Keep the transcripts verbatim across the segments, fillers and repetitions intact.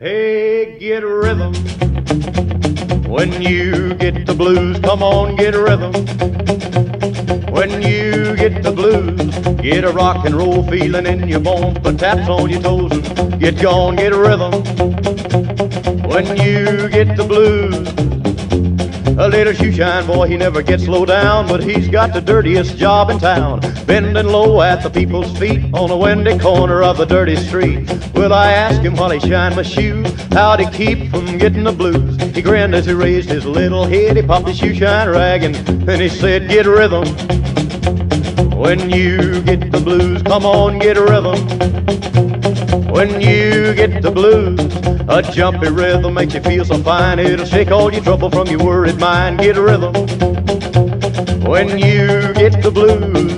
Hey, get rhythm. When you get the blues, come on, get rhythm. When you get the blues, get a rock and roll feeling in your bones, put taps on your toes and get gone, get rhythm. When you get the blues, a little shoeshine boy, he never gets low down, but he's got the dirtiest job in town, bending low at the people's feet on a windy corner of the dirty street. Well, I asked him while he shined my shoes, how'd he keep from getting the blues? He grinned as he raised his little head, he popped his shoeshine rag and then he said, get rhythm. When you get the blues, come on, get rhythm. When you get the blues, a jumpy rhythm makes you feel so fine, it'll shake all your trouble from your worried mind. Get rhythm. When you get the blues.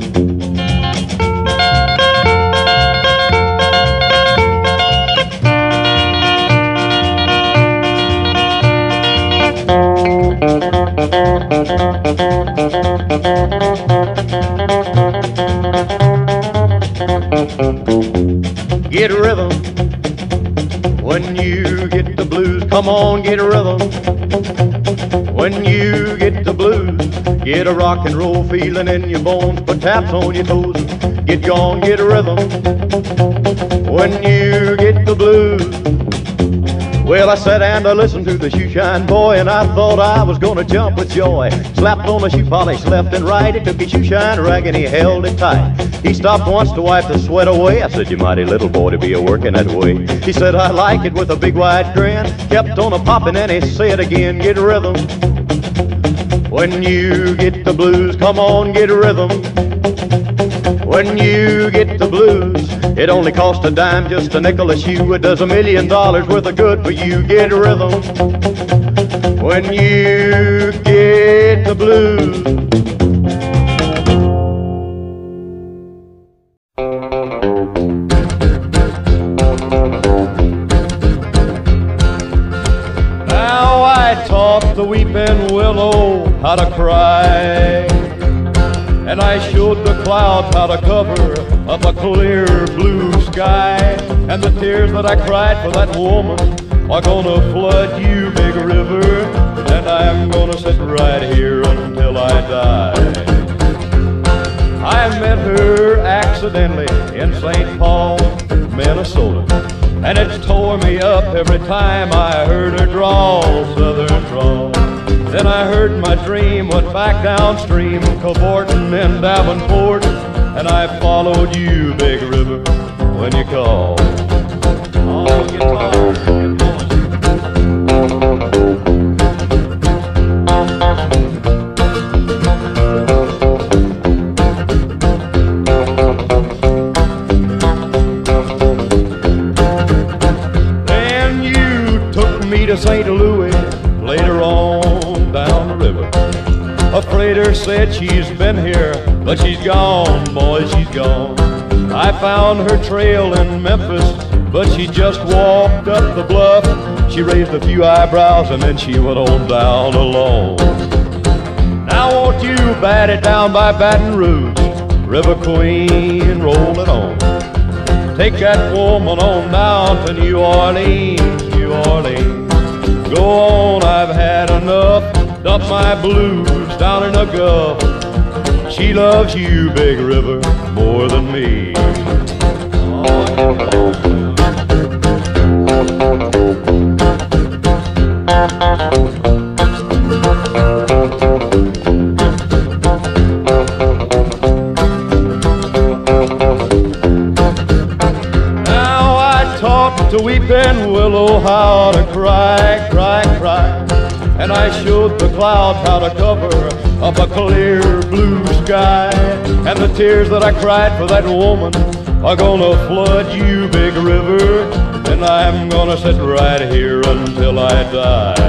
Get rhythm. When you get the blues, come on, get rhythm. When you get the blues, get a rock and roll feeling in your bones, put taps on your toes, get gone, get rhythm. When you get the blues. Well, I sat and I listened to the shoeshine boy, and I thought I was gonna jump with joy. Slapped on the shoe polish left and right, he took his shoeshine rag and he held it tight. He stopped once to wipe the sweat away. I said, you mighty little boy to be a-working that way. He said, I like it, with a big wide grin. Kept on a-popping and he said again, get rhythm. When you get the blues, come on, get rhythm. When you get the blues, it only costs a dime, just a nickel a shoe. It does a million dollars worth of good for you. Get rhythm. When you get the blues. Now I taught the weeping willow how to cry, and I showed the clouds how to cover up a clear blue sky. And the tears that I cried for that woman are gonna flood you, big river, and I'm gonna sit right here until I die. I met her accidentally in Saint Paul, Minnesota, and it tore me up every time I heard her drawl, southern drawl. Then I heard my dream went back downstream, cavorting in Davenport, and I followed you, big river, when you called. Oh, get on, get on. Then you took me to Saint Louis later on down the river. A freighter said she's been here, but she's gone, boy, she's gone. I found her trail in Memphis, but she just walked up the bluff. She raised a few eyebrows and then she went on down alone. Now won't you bat it down by Baton Rouge, River Queen, roll it on. Take that woman on down to New Orleans, New Orleans. Go on, I've had enough. Dump my blues down in the Gulf. She loves you, big river, more than me. Now I taught the weeping willow how to cry, cry, cry. And I showed the clouds how to cover up a clear blue sky. And the tears that I cried for that woman are gonna flood you, big river, and I'm gonna sit right here until I die.